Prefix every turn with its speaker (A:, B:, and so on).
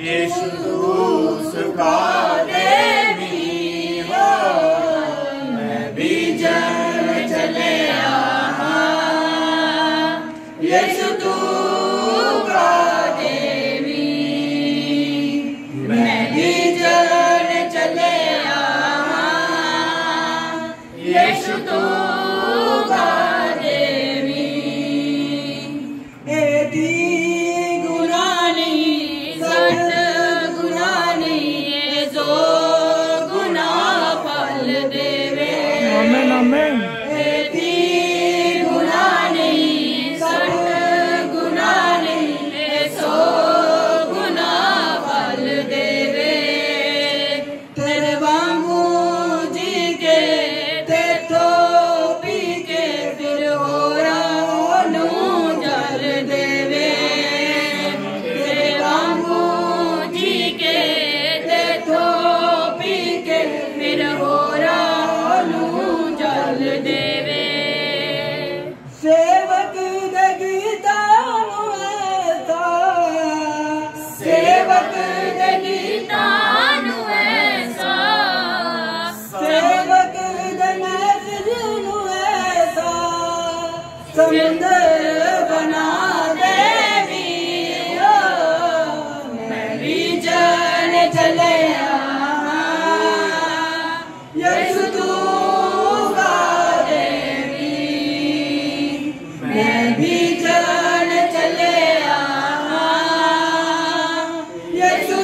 A: यीशु तू सुखा देवी हो, मैं भी जल चले आहा। यीशु तू का देवी, मैं भी जल चले आहा। यीशु तू का देवी, एदी गुना नहीं सट गुना नहीं जो गुना फल देवे।
B: आमीन आमीन।
A: एदी गुना नहीं सट गुना नहीं सो गुना फल देवे। तेरे वांगू जी के तेथो पी के फिर होरा नू जल देवे। तेरे वांगू जी के तेथो पी के फिर होरा नू जल देवे। सेवक दे गीता नू ऐसा, सेवक दे गीता नू ऐसा, सेवक दे मैसेज नू ऐसा समुंदर बना देवी हो, मैं भी जल चले आहा। यीशु तू का देवी, मैं भी जल चले आहा। यीशु